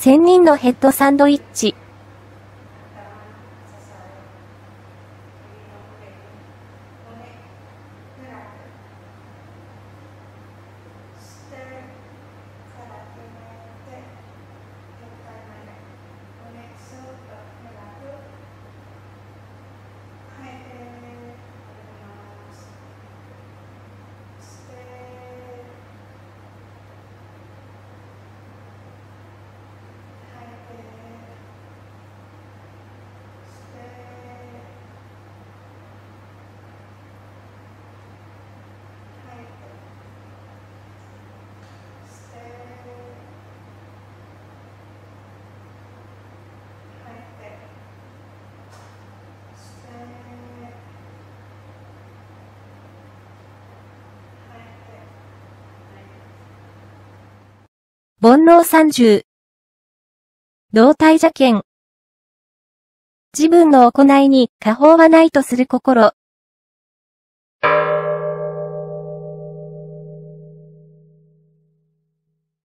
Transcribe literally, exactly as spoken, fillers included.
仙人のヘッドサンドイッチ。煩悩さんじゅう。動体邪見。自分の行いに過法はないとする心。